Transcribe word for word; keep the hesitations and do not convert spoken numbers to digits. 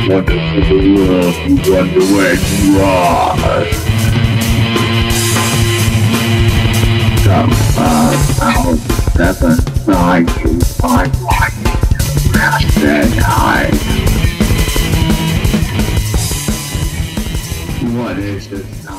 Wonderful world, you wonder where you are. Come on, out, seven, nine, two, five, one, then hide. What is this?